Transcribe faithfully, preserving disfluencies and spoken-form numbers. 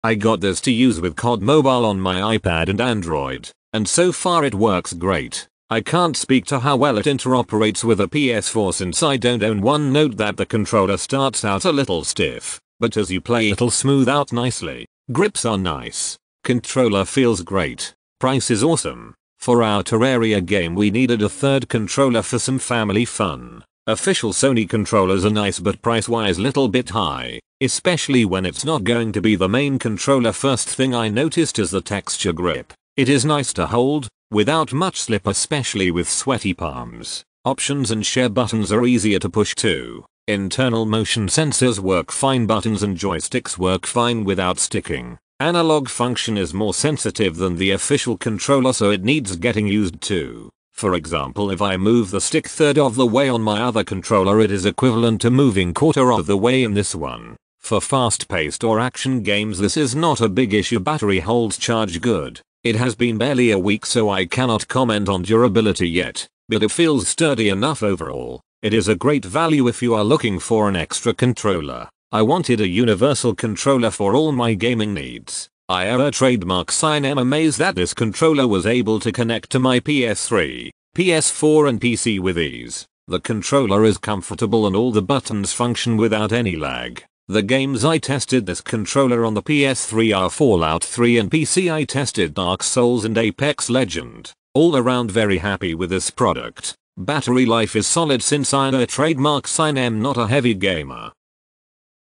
I got this to use with C O D Mobile on my iPad and Android, and so far it works great. I can't speak to how well it interoperates with a P S four since I don't own one. Note that the controller starts out a little stiff, but as you play it'll smooth out nicely. Grips are nice. Controller feels great. Price is awesome. For our Terraria game we needed a third controller for some family fun. Official Sony controllers are nice but price wise little bit high, especially when it's not going to be the main controller. First thing I noticed is the texture grip. It is nice to hold, without much slip, especially with sweaty palms. Options and share buttons are easier to push too. Internal motion sensors work fine, buttons and joysticks work fine without sticking. Analog function is more sensitive than the official controller, so it needs getting used to. For example, if I move the stick third of the way on my other controller, it is equivalent to moving quarter of the way in this one. For fast-paced or action games this is not a big issue. Battery holds charge good. It has been barely a week so I cannot comment on durability yet, but it feels sturdy enough overall. It is a great value if you are looking for an extra controller. I wanted a universal controller for all my gaming needs. I error trademark sign. I'm amazed that this controller was able to connect to my P S three, P S four and P C with ease. The controller is comfortable and all the buttons function without any lag. The games I tested this controller on the P S three are Fallout three, and P C I tested Dark Souls and Apex Legend. All around very happy with this product. Battery life is solid since I error trademark sign am not a heavy gamer.